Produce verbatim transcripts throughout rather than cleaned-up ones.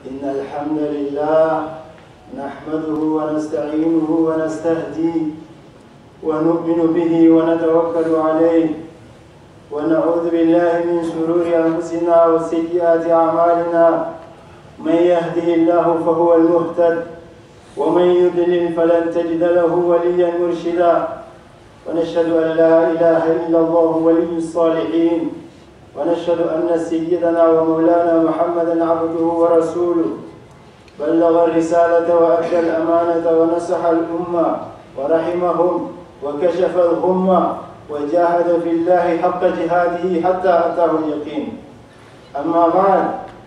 إن الحمد لله نحمده ونستعينه ونستهديه ونؤمن به ونتوكل عليه ونعوذ بالله من شرور أنفسنا وسيئات أعمالنا من يهده الله فهو المهتد ومن يضلل فلن تجد له وليا مرشدا ونشهد أن لا إله إلا الله ولي الصالحين ونشهد أن سيدنا ومولانا محمدا عبده ورسوله بلغ الرسالة وأدى الأمانة ونصح الأمة ورحمهم وكشف الغمة وجاهد في الله حق جهاده حتى أتاه اليقين. أما بعد،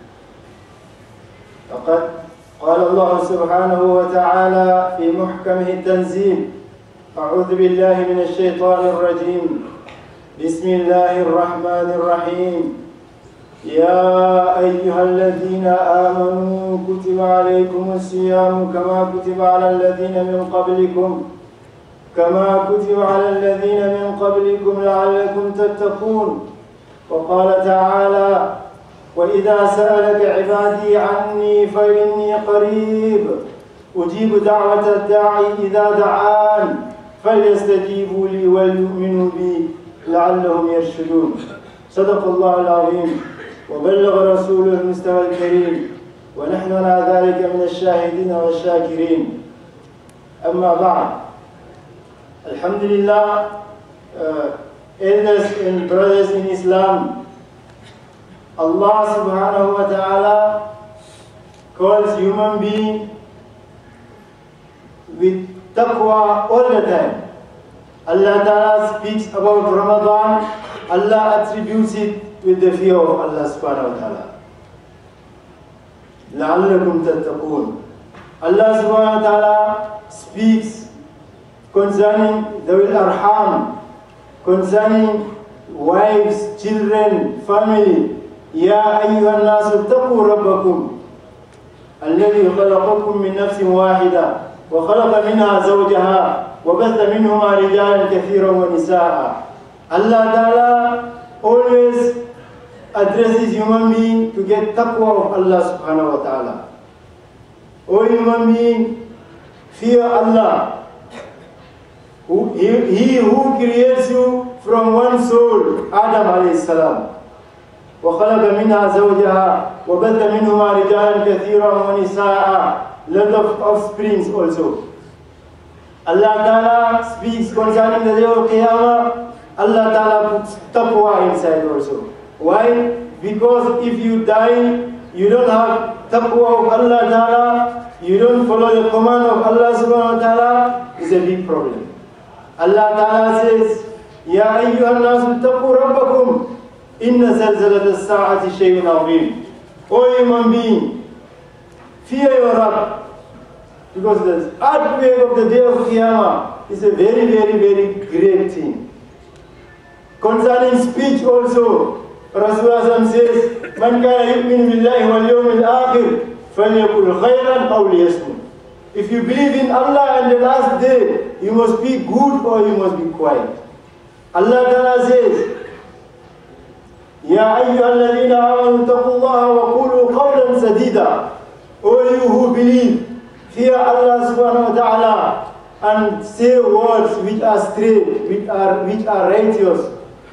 فقد قال الله سبحانه وتعالى في محكمه التنزيل: أعوذ بالله من الشيطان الرجيم، بسم الله الرحمن الرحيم. يا أيها الذين آمنوا كتب عليكم الصيام كما كتب على الذين من قبلكم كما كتب على الذين من قبلكم لعلكم تتقون. وقال تعالى: وإذا سألك عبادي عني فإني قريب أجيب دعوة الداعي إذا دعان فليستجيبوا لي وليؤمنوا بي لعلهم يرشدون. صدق الله العظيم وبلغ رسوله المصطفى الكريم ونحن على ذلك من الشاهدين والشاكرين. أما بعد، Alhamdulillah, uh, elders and brothers in Islam, Allah subhanahu wa ta'ala calls human being with taqwa all the time. Allah ta'ala speaks about Ramadan, Allah attributes it with the fear of Allah subhanahu wa ta'ala. لَعَلَّكُمْ تَتَّقُونَ. Allah subhanahu wa ta'ala speaks concerning the Arham, concerning wives, children, family. يا أيها الناس اتقوا ربكم الذي خلقكم من نفس واحدة وخلق منها زوجها وبث منهما رجالا كثيرا ونساء. Allah Ta'ala always addresses human being to get taqwa of Allah subhanahu wa ta'ala. O human being, fear Allah. Who, he, he who creates you from one soul, Adam alayhi salam. وخلق منها زوجها وبث منهما رجالا كثيرا ونساء, lot of offsprings also. Allah Ta'ala speaks concerning the day of Qiyamah. Allah Ta'ala puts taqwa inside also. Why? Because if you die, you don't have taqwa of Allah Ta'ala, you don't follow the command of Allah subhanahu wa ta'ala, it's a big problem. Allah Ta'ala says, يا أيها الناس اتقوا ربكم إن زلزلة الساعة شيء عظيم. O human being, fear your Rabb, because the earthquake of the day of Qiyamah is a very, very, very great thing. Concerning speech also, Rasulullah says, من كان يؤمن بالله واليوم الآخر فليقل خيرا أو ليصمت. If you believe in Allah and the last day, you must be good or you must be quiet. Allah Ta'ala says, يا أيها الذين آمنوا اتقوا الله وقولوا قولا سديدا. O you who believe, fear Allah subhanahu wa ta'ala and say words which are straight, which are, which are righteous.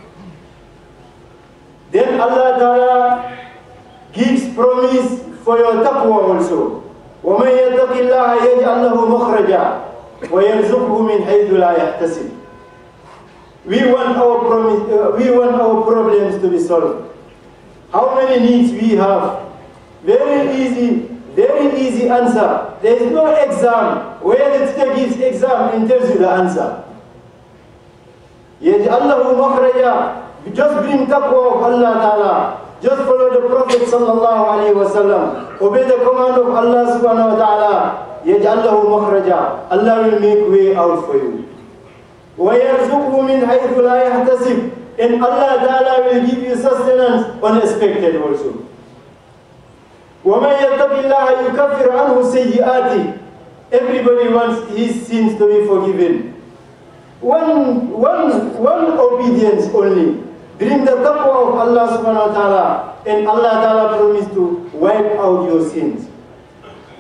Then Allah Ta'ala gives promise for your taqwa also. وَمَنْ يَتَّقِ اللَّهَ يَجْعَلْ لَهُ مَخْرَجًا وَيَرْزُقْهُ مِنْ حَيْثُ لَا يَحْتَسِبُ. We want our promise, uh, we want our problems to be solved. How many needs we have? Very easy, very easy answer. There is no exam where the teacher gives exam and tells you the answer. يَجْعَلْ لَهُ مَخْرَجًا. Just bring taqwa of Allah Ta'ala. Just follow the Prophet sallallahu alayhi wa sallam. Obey the command of Allah subhanahu wa ta'ala. يَجْعَلْ لَهُ مَخْرَجًا. Allah will make way out for you. وَيَرْزُقْهُ مِنْ حَيْثُ لَا يَحْتَسِبُ. And Allah Ta'ala will give you sustenance unexpected also. وَمَنْ يَتَّقِ اللَّهَ يُكَفِّرْ عَنْهُ سَيِّئَاتِهِ. Everybody wants his sins to be forgiven. One, one, one obedience only. Bring the taqwa of Allah subhanahu wa ta'ala, and Allah ta'ala promised to wipe out your sins.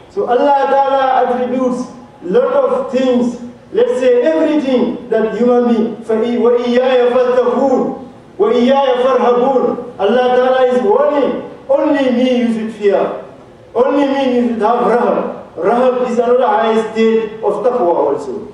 So Allah Ta'ala attributes lot of things, let's say everything that human being, وَإِيَّايَ فَاتَّقُونَ وَإِيَّايَ فَارْهَبُونَ. Allah Ta'ala is warning, only me you should fear. Only me you should have rahab. Rahab is another high state of taqwa also.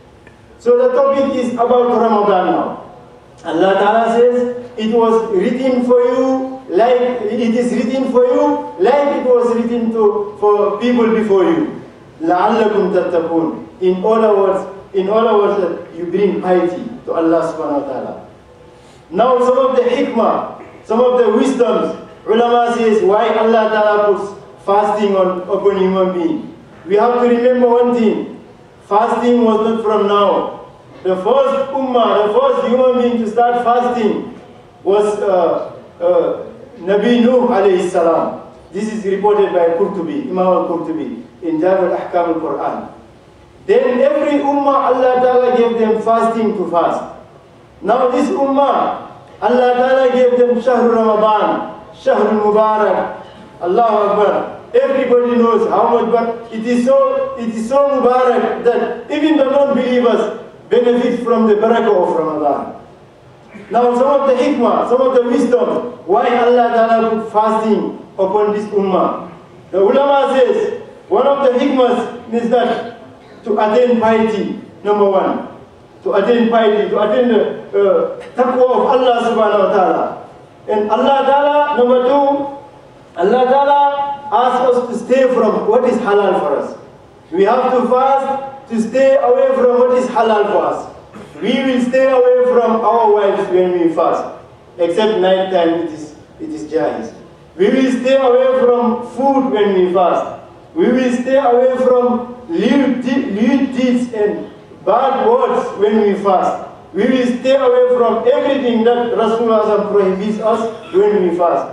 So the topic is about Ramadan now. Allah Ta'ala says, it was written for you like it is written for you, like it was written to for people before you. لَعَلَّكُمْ تَتَّقُونَ. In other words, in other words, that you bring piety to Allah subhanahu wa ta'ala. Now some of the hikmah, some of the wisdoms, ulama says why Allah Ta'ala puts fasting on upon human being. We have to remember one thing. Fasting was not from now. The first ummah, the first human being to start fasting was uh, uh, Nabi Nuh alayhi salam. This is reported by Qurtubi, Imam al-Qurtubi, in Jami' al-Ahkam al-Quran. Then every ummah, Allah Ta'ala gave them fasting to fast. Now this ummah, Allah Ta'ala gave them Shahr Ramadan, Shahr Mubarak, Allahu Akbar. Everybody knows how much, but it is so, it is so Mubarak that even the non-believers benefit from the barakah of Ramadan. Now some of the hikmah, some of the wisdom, why Allah Ta'ala put fasting upon this ummah. The ulama says, one of the hikmahs is that to attain piety, number one. To attain piety, to attain the uh, taqwa of Allah subhanahu wa ta'ala. And Allah Ta'ala, number two, Allah Ta'ala asks us to stay from what is halal for us. We have to fast to stay away from what is halal for us. We will stay away from our wives when we fast, except night time it is, it is jaiz. We will stay away from food when we fast. We will stay away from lewd deeds and bad words when we fast. We will stay away from everything that Rasulullah prohibits us when we fast.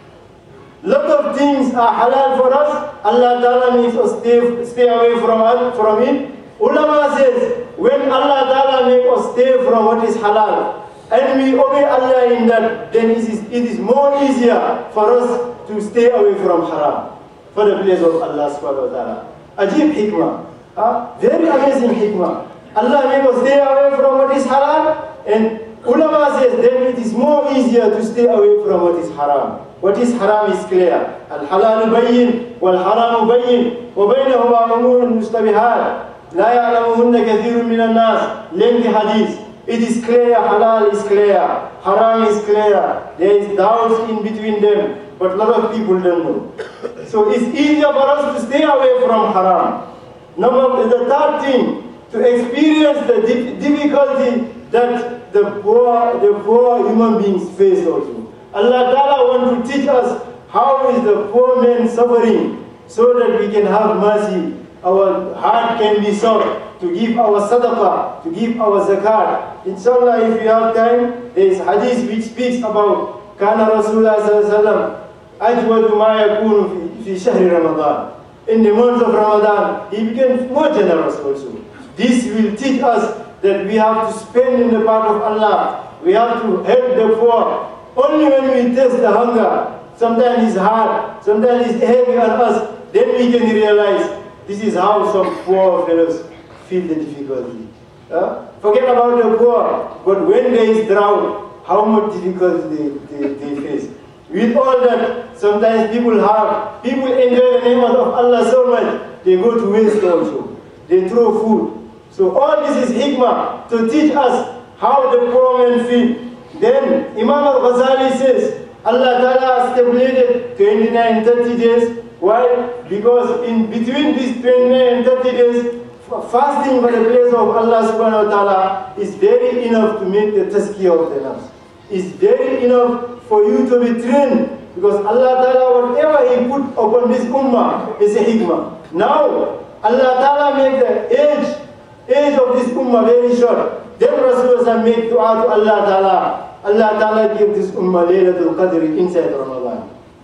Lot of things are halal for us. Allah Ta'ala makes us stay, stay away from, from it. Ulama says, when Allah Ta'ala makes us stay from what is halal, and we obey Allah in that, then it is, it is more easier for us to stay away from haram, for the place of Allah subhanahu wa ta'ala. Ajib hikmah. Uh, very amazing hikmah. Allah makes us stay away from what is halal, and ulama says, then it is more easier to stay away from what is haram. What is haram is clear. Al-halal bayyin, wal-haram bayyin, wa baynahuma umurun mustabihat. لا يعلمهن كثير من الناس. Lengthy hadith. It is clear, halal is clear, haram is clear. There is doubts in between them, but a lot of people don't know. So it's easier for us to stay away from haram. Number the third thing, to experience the difficulty that the poor, the poor human beings face also. Allah Ta'ala wants to teach us how is the poor man suffering, so that we can have mercy. Our heart can be soft to give our sadaqah, to give our zakat. Inshallah, if you have time, there is hadith which speaks about Kana Rasulullah sallallahu alaihi wasallam ajwadu ma yakunu fi shahri Ramadan. In the month of Ramadan, he became more generous also. This will teach us that we have to spend in the path of Allah. We have to help the poor. Only when we taste the hunger, sometimes it's hard, sometimes it's heavy on us, then we can realize this is how some poor fellows feel the difficulty. Uh, forget about the poor, but when there is drought, how much difficulty they, they, they face. With all that, sometimes people have, people enjoy the name of Allah so much, they go to waste also. They throw food. So all this is hikmah, to teach us how the poor man feel. Then Imam al-Ghazali says, Allah Ta'ala stipulated twenty-nine, thirty days. Why? Because in between these twenty-nine and thirty days, fasting for the place of Allah subhanahu wa ta'ala is very enough to make the tazkiyah of the nafs. It's very enough for you to be trained, because Allah Ta'ala, whatever He put upon this ummah is a hikmah. Now, Allah Ta'ala made the age, age of this ummah very short. Then Rasulullah made dua to Allah Ta'ala. Allah Ta'ala gave this ummah Laylatul Qadr inside Ramadan.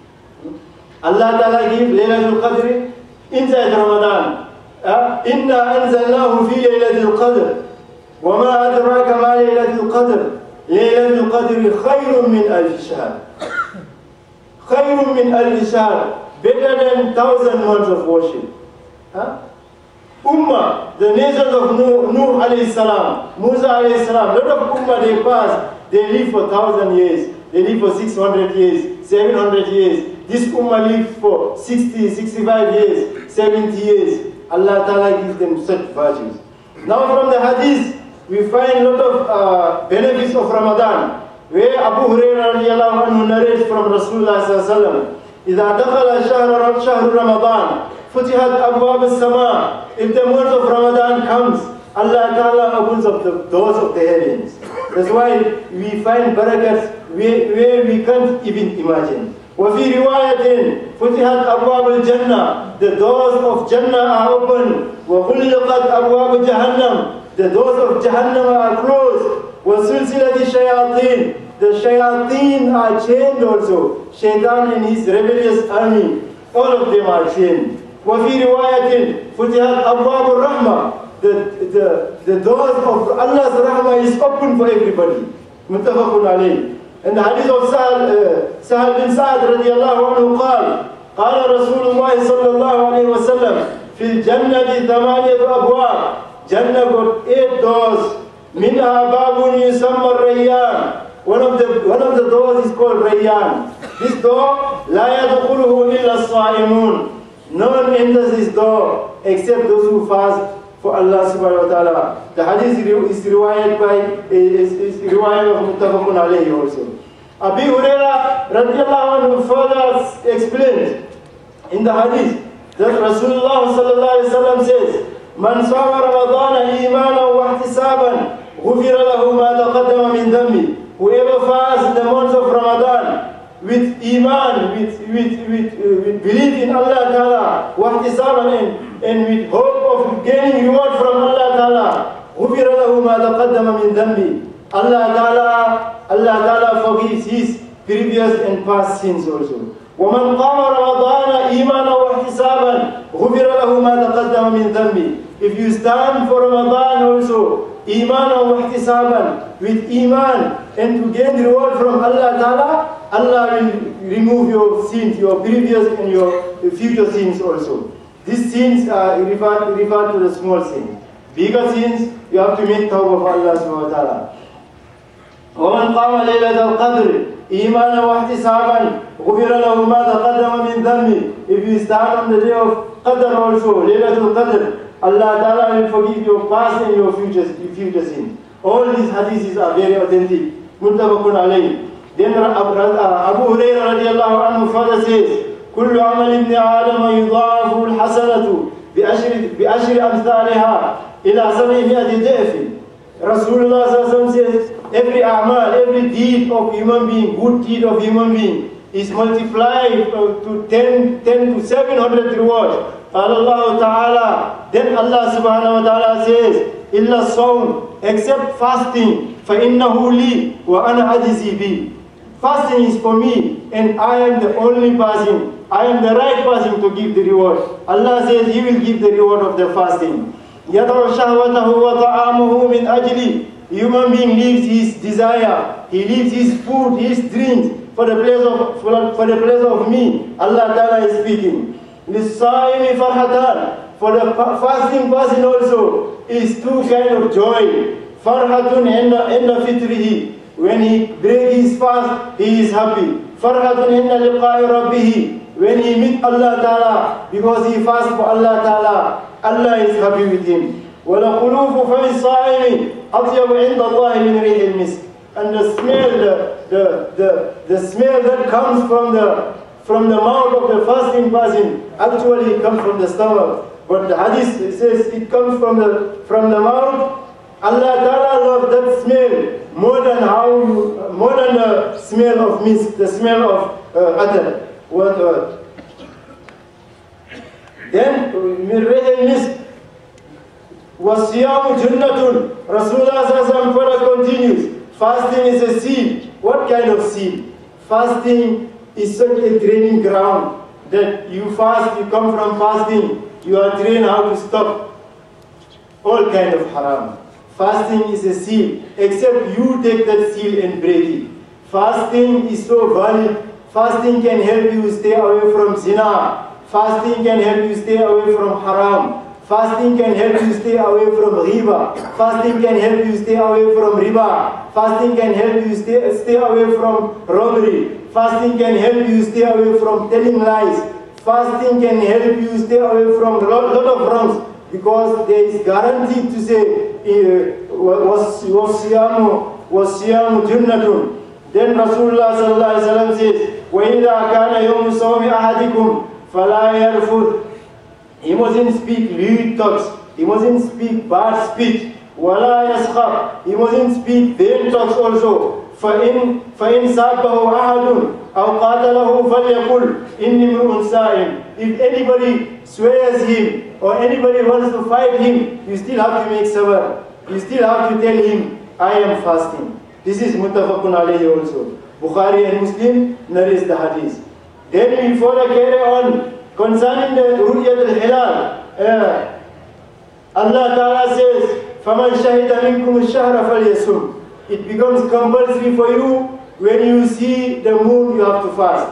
Allah Ta'ala gave Laylatul Qadr inside Ramadan. Inna anzalnahu fi Laylatul Qadr. Wa ma adraka ma Laylatul Qadr. Laylatul Qadr khayrun min alf shahr. Khayrun min alf shahr. better than thousand months of worship. Huh? Ummah, the nations of Nuh, Nuh alayhi salam, Musa alayhi salam, lot of Ummah they pass, they live for thousand years, they live for six hundred years, seven hundred years. This Ummah lives for sixty, sixty-five years, seventy years. Allah Ta'ala gives them such virtues. Now from the hadith, we find a lot of uh, benefits of Ramadan, where Abu Hurairah radiallahu anhu narrates from Rasulullah sallallahu alaihi wasallam, إِذَا دَخَلَ شَهْرُ شَهْرُ رَمَضَانَ فُتِحَتْ أَبْوَابُ السَّمَاءِ. If the month of Ramadan comes, Allah Ta'ala opens up the doors of the heavens. That's why we find barakats where, where we can't even imagine. وفي رواية فتحت أبواب الجنة. The doors of Jannah are open. وغلقت أبواب جهنم. The doors of Jahannam are closed. وسلسلة الشياطين. The shayateen are chained also. Shaitan and his rebellious army, all of them are chained. وفي رواية فتحت أبواب الرحمة. The, the, the doors of Allah's rahmah is open for everybody. متفق عليه. And the hadith of Sahal, uh, Sahal bin Sa'ad radiallahu anhu قال قال رسول الله صلى الله عليه وسلم في الجنة ثمانية أبواب. Jannah got eight doors. منها باب يسمى الريان. One of the one of the doors is called Rayyan. This door لا يدخله إلا الصائمون. No one enters this door except those who fast for Allah subhanahu wa ta'ala. The hadith is riwayat by is, is riwayat of Muttafaqun alayhi also. Abu Hurairah radiallahu anhu further explains in the hadith that Rasulullah sallallahu alayhi wa sallam says, Man sama Ramadana imanan wa ihtisaban ghufira lahu ma taqaddama min dhanbi. Whoever fasts in the month of Ramadan with iman, with, with, with, uh, with belief in Allah Ta'ala, wa ihtisaban, and, and with hope of gaining reward from Allah Ta'ala, غُفِرَ لَهُ مَا تَقَدَّمَ مِنْ ذَنْبِ. Allah Ta'ala, Allah Ta'ala forgives his previous and past sins also. وَمَنْ قَامَ رَمَضَانَ إِيمَانًا وَاحْتِسَابًا غُفِرَ لَهُ مَا تَقَدَّمَ مِنْ ذَنْبِ. If you stand for Ramadan also, iman wa ihtisaban, with iman and to gain reward from Allah Ta'ala, Allah will remove your sins, your previous and your future sins also. These sins are referred, referred to the small sins. Bigger sins, you have to make tawbah of Allah subhanahu wa ta'ala. وَمَنْ قَامَ لَيْلَةَ الْقَدْرِ إِيمَانًا وَاحْتِسَابًا غُفِرَ لَهُ مَا تَقَدَّمَ مِنْ ذَنْبِ. If you stand on the day of Qadr also, Laylatul Qadr, Allah Ta'ala will forgive your past and your future, future sins. All these hadiths are very authentic. Muttafaqun alayhi. Then Abu Hurairah radiallahu anhu further says, كل عمل ابن آدم يضاعف الحسنة بأشر بأشر أمثالها إلى سبعمائة ضعف. Rasulullah says, every amal, every deed of human being, good deed of human being, is multiplied to ten, ten to seven hundred rewards. Allah Ta'ala, then Allah Subhanahu wa Ta'ala says, إِلَّا الصَّوْمِ, except fasting, فَإِنَّهُ لِي وَأَنَا أَجْزِي بِهِ. Fasting is for me, and I am the only person, I am the right person to give the reward. Allah says He will give the reward of the fasting. يَدْعُ شَهْوَتَهُ وَطَعَامُهُ مِنْ أَجْلِ. Human being leaves his desire, he leaves his food, his drinks, for the pleasure of, for, for the pleasure of me. Allah Ta'ala is speaking. لِلصَّائِمِ فَرْحَتَانِ. For the fasting person also is two kind of joy. فَرْحَةٌ عِنْدَ فِطْرِهِ. When he breaks his fast, he is happy. فَرْحَةٌ عِنْدَ لِقَاءِ رَبِّهِ. When he meets Allah Ta'ala, because he fasts for Allah Ta'ala, Allah is happy with him. وَلَخُلُوفُ فَمِ الصَّائِمِ أَطْيَبُ عِنْدَ اللَّهِ مِنْ رِيحِ الْمِسْكِ. And the smell, the, the, the, the smell that comes from the, from the mouth of the fasting person actually comes from the stomach. But the hadith says it comes from the, from the mouth. Allah Ta'ala loves that smell more than how you, more than the smell of misk, the smell of uh, atar. What, uh, then, min rih al-misk, وَالصِّيَامُ جُنَّةٌ. Rasulullah further continues, fasting is a seed. What kind of seed? Fasting is such a training ground that you fast, you come from fasting, you are trained how to stop all kind of haram. Fasting is a seal, except you take that seal and break it. Fasting is so valid. Fasting can help you stay away from zina. Fasting can help you stay away from haram. Fasting can help you stay away from riba. Fasting can help you stay away from riba. Fasting can help you stay, stay away from robbery. Fasting can help you stay away from telling lies. Fasting can help you stay away from a lot, lot of wrongs, because there is guaranteed to say, وَالصِّيَامُ وَالصِّيَامُ جُنَّةٌ. Then Rasulullah sallallahu alaihi wasallam says, وَإِذَا كَانَ يَوْمُ صَوْمِ أَحَدِكُمْ فَلَا يَرْفُثْ. He mustn't speak lewd talks. He mustn't speak bad speech. وَلَا يَسْخَرْ. He mustn't speak vain talks also. فَإِنْ فَإِنْ سَابَّهُ أَحَدٌ أَوْ قَاتَلَهُ فَلْيَقُلْ إِنِّي امْرُؤٌ صَائِمٌ. If anybody swears him or anybody wants to fight him, you still have to make sabr. You still have to tell him, I am fasting. This is muttafaqun alayhi also. Bukhari and Muslim narrates the hadith. Then we further carry on concerning the Ru'yat al-Hilal. Uh, Allah Ta'ala says, فَمَنْ شَهِدَ مِنْكُمُ الشَّهْرَ فَلْيَصُمْ. It becomes compulsory for you when you see the moon, you have to fast.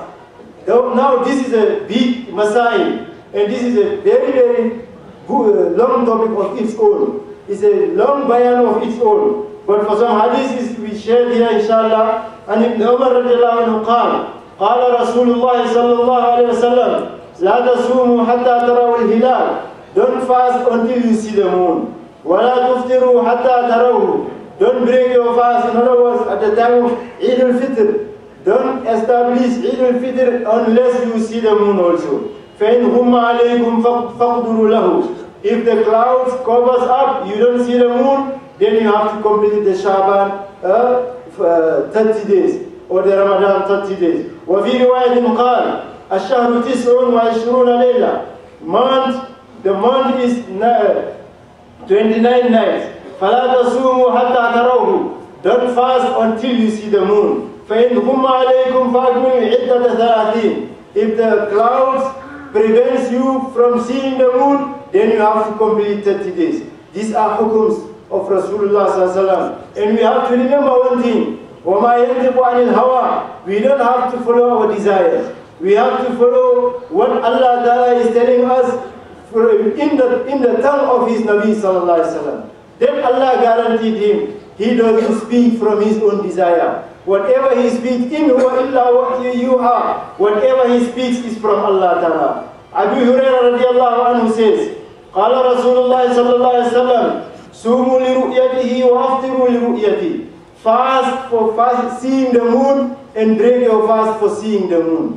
Now this is a big masail, and this is a very, very good, long topic of its own. It's a long bayan of its own. But for some hadiths we shared here, inshallah, and Ibn Umar radiallahu anhu قال قال رسول الله صلى الله عليه وسلم لا تصوموا حتى تروا الهلال. Don't fast until you see the moon. ولا تفطروا حتى تروه. Don't break your fast. In other words, at the time of Eid al-Fitr, don't establish Eid al-Fitr unless you see the moon also. فَإِنْ هُمَّ عَلَيْكُمْ فَقْدُرُوا لَهُ. If the clouds covers up, you don't see the moon, then you have to complete the Shaban uh, uh, thirty days, or the Ramadan thirty days. وَفِي رِوَايَةٍ قَالَ الشَّهْرُ تِسْعٌ وَعِشْرُونَ لَيْلَةً. Month, the month is twenty-nine nights. فَلَا تَصُومُوا حَتَّى تَرَوْهُ. Don't fast until you see the moon. فَإِنْ هُمَّ عَلَيْكُمْ فَأَكْمِلُوا عِدَّةَ ثَلَاثِينَ. If the clouds prevents you from seeing the moon, then you have to complete thirty days. These are hukums of Rasulullah sallallahu alaihi wasallam. And we have to remember one thing. وَمَا يَنْتِقُ عَنِ الْهَوَىٰ. We don't have to follow our desires. We have to follow what Allah Ta'ala is telling us in the, in the tongue of His Nabi sallallahu alaihi wasallam. Then Allah guaranteed him, he doesn't speak from his own desire. Whatever he speaks, in huwa illa wahyu yuha. Whatever he speaks is from Allah Ta'ala. Abu Hurairah radiallahu anhu says, قال رسول الله صلى الله عليه وسلم سوموا لرؤيته وافطروا لرؤيته. Fast for fast, seeing the moon, and break your fast for seeing the moon.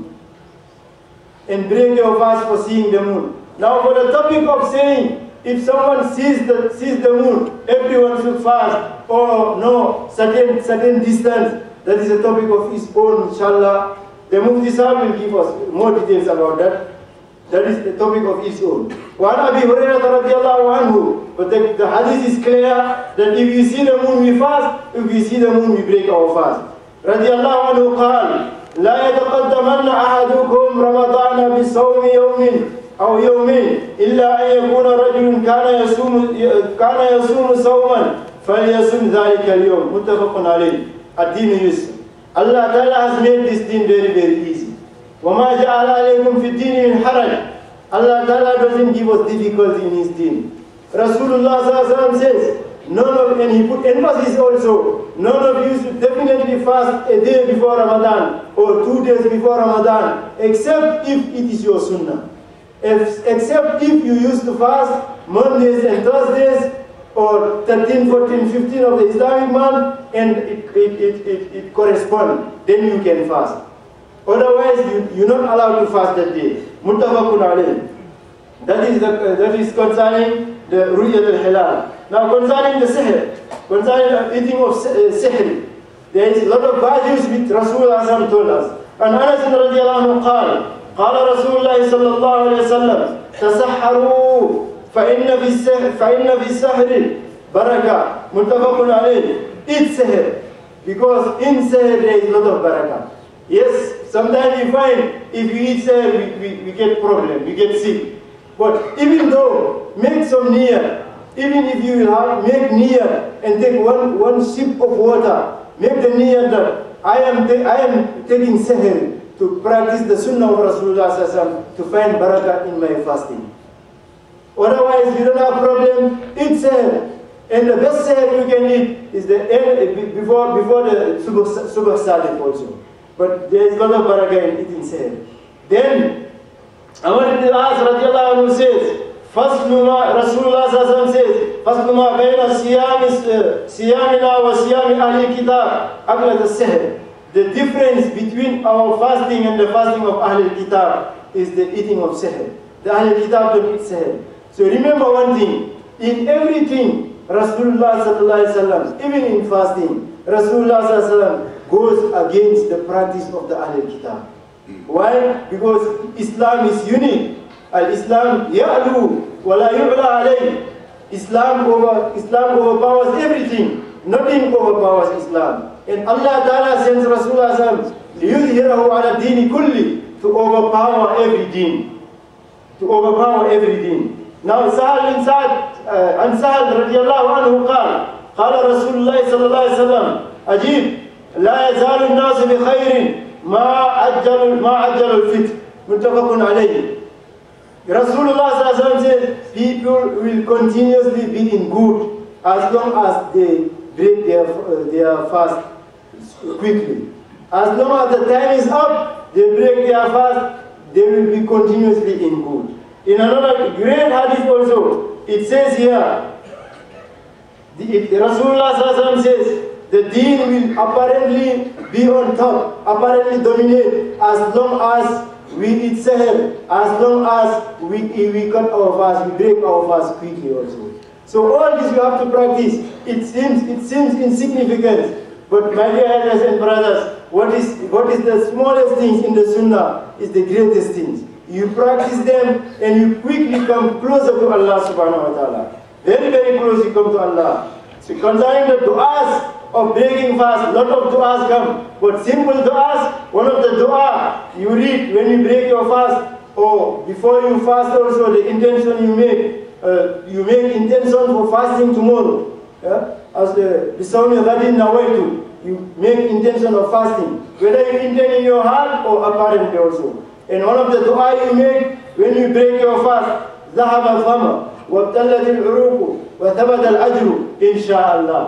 And break your fast for seeing the moon. Now for the topic of saying, if someone sees the, sees the moon, everyone should fast, or no, certain, certain distance, that is a topic of its own, inshallah. The Mufti Sahib will give us more details about that. That is the topic of its own. وعن أبي هريرة رضي الله عنه. But the, the hadith is clear that if you see the moon, we fast. If we see the moon, we break our fast. رضي الله عنه قال لا يتقدمن أحدكم رمضان بصوم يوم أو يومين إلا أن يكون رجل كان يصوم كان يصوم صوما فليصوم ذلك اليوم. متفق عليه. الدين يسر. Allah Ta'ala has made this deen very, very easy. وَمَا جَعَلَ عَلَيْكُمْ فِي الدِّينِ مِنْ حَرَجٍ. Allah Ta'ala doesn't give us difficulty in His deen. Rasulullah Sallallahu Alaihi Wasallam says, none of, and he put emphasis also, none of you should definitely fast a day before Ramadan or two days before Ramadan, except if it is your sunnah. If, except if you used to fast Mondays and Thursdays, or thirteen, fourteen, fifteen of the Islamic month, and it, it, it, it, it corresponds, then you can fast. Otherwise, you, you're not allowed to fast that day. Muttafaqun alayh. That is, the, uh, that is concerning the Ru'yat al-Hilal. Now concerning the sihr, concerning the eating of sihr, there is a lot of values which Rasulullah told us. And Anas radiallahu anhu قال قال رسول الله صلى الله عليه وسلم تسحروا فإن في السحر فإن في السحر بركة. متفق عليه. Eat sihr, because in sihr there is a lot of barakah. Yes, sometimes you find if you eat sihr, we, we, we get problem, we get sick. But even though, make some niyyah. Even if you will have, make niyyah and take one, one sip of water, make the niyyah that I am, I am taking sihr. to practice the sunnah of Rasulullah sallallahu alaihi wasallam to find barakah in my fasting. Otherwise, you don't have problem, eat seher. And the best seher you can eat is the end, before, before the subh, subh salat also. But there is a lot of barakah in eating seher. Then, Amr ibn al-As radiallahu anhu says, first Rasulullah sallallahu alaihi wasallam says, first numa bayna siyamina wa siyami ahli kitab, aklat al-seher. The difference between our fasting and the fasting of Ahlul Kitab is the eating of seher. The Ahlul Kitab don't eat seher. So remember one thing, in everything, Rasulullah sallallahu alaihi wasallam, even in fasting, Rasulullah sallallahu alaihi wasallam goes against the practice of the Ahlul Kitab. Why? Because Islam is unique. Al-Islam ya'lu wa la yu'la alayh. Islam over Islam overpowers everything. Nothing overpowers Islam. And Allah Ta'ala sends Rasulullah sallallahu alaihi wasallam liyudhhirahu ala dini kulli, to overpower every deen. To overpower every deen. Now Sahal bin Sa'd, عن سهل رضي الله عنه قال قال رسول الله صلى الله عليه وسلم أجيب لا يزال الناس بخير ما عجل ما عجل الفتح متفق عليه. Rasulullah صلى الله عليه وسلم said people will continuously be in good as long as they break their, uh, their fast quickly. As long as the time is up, they break their fast, they will be continuously in good. In another great hadith also, it says here, the, it, Rasulullah sallallahu alaihi wasallam says, the deen will apparently be on top, apparently dominate, as long as we eat seher, as long as we, we cut our fast, we break our fast quickly also. So all this you have to practice. It seems, it seems insignificant, but my dear elders and brothers, what is, what is the smallest things in the sunnah is the greatest things. You practice them and you quickly come closer to Allah subhanahu wa ta'ala. Very, very close you come to Allah. So concerning the du'as of breaking fast, lot of du'as come. But simple du'as, one of the du'a you read when you break your fast, or before you fast also, the intention you make, uh, you make intention for fasting tomorrow. Yeah? As the Bisawmi Ghadin Nawaitu, you make intention of fasting. Whether you intend in your heart or apparently also. And one of the dua you make when you break your fast, ذهب الظمأ وابتلت العروق وثبت الأجر إن شاء الله.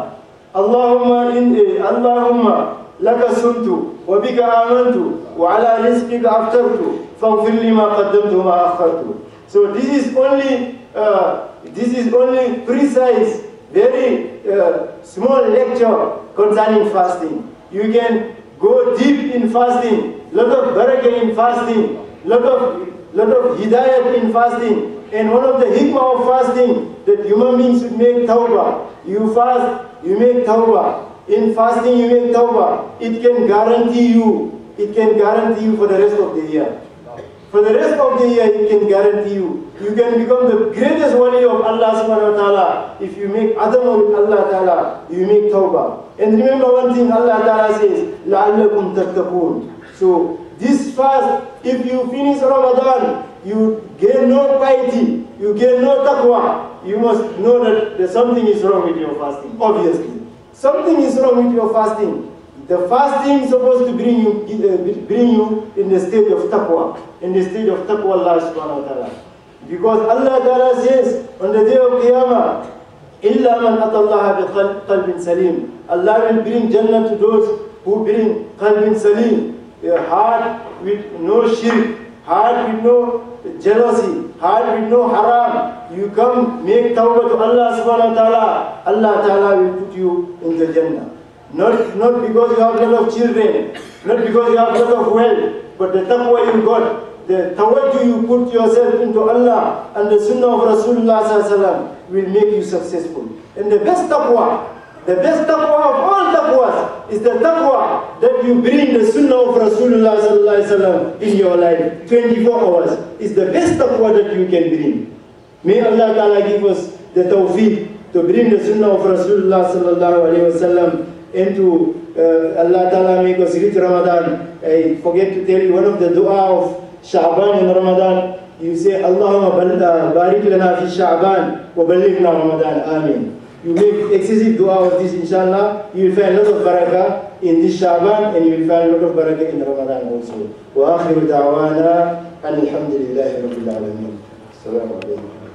اللهم إن اللهم لك صمت وبك آمنت وعلى رزقك أفطرت فاغفر لي ما قدمت وما أخرت. So this is only uh, this is only precise, very uh, small lecture concerning fasting. You can go deep in fasting. Lot of barakah in fasting, lot of lot of hidayat in fasting, and one of the hikmah of fasting that human beings should make tawbah. You fast, you make tawbah. In fasting, you make tawbah. It can guarantee you, it can guarantee you for the rest of the year. For the rest of the year, it can guarantee you. You can become the greatest wali of Allah subhanahu wa ta'ala if you make adama with Allah ta'ala, you make tawbah. And remember one thing Allah ta'ala says, لَعَلَّكُمْ تَتَّقُونَ. So this fast, if you finish Ramadan, you gain no piety, you gain no taqwa, you must know that there's something is wrong with your fasting, obviously. Something is wrong with your fasting. The fasting is supposed to bring you, uh, bring you in the state of taqwa, in the state of taqwa Allah subhanahu wa ta'ala. Because Allah ta'ala says on the day of Qiyamah, إِلَّا مَنْ أَتَى اللَّهَ بِقَلْبٍ سَلِيمٍ. Allah will bring Jannah to those who bring qalbin salim. A heart with no shirk, heart with no jealousy, heart with no haram. You come, make tawbah to Allah subhanahu wa ta'ala, Allah ta'ala will put you in the Jannah. Not, not because you have a lot of children, not because you have a lot of wealth, but the taqwa you got, the tawajjuh you put yourself into Allah and the sunnah of Rasulullah sallallahu alaihi wasallam will make you successful. And the best taqwa, the best taqwa of all taqwas is the taqwa that you bring the sunnah of Rasulullah sallallahu alaihi wasallam in your life. twenty-four hours is the best taqwa that you can bring. May Allah Ta'ala give us the tawfiq to bring the sunnah of Rasulullah sallallahu alaihi wasallam and to uh, Allah Ta'ala make us reach Ramadan. I forget to tell you one of the dua of Sha'ban in Ramadan. You say, Allahumma barik lana fi Sha'ban wa balighna Ramadan. Amin. You make excessive dua of this, inshallah, you will find a lot of barakah in this Shaban, and you will find a lot of barakah in Ramadan also. Wa akhiru da'wana, alhamdulillahi rabbil alameen. Assalamu alaikum.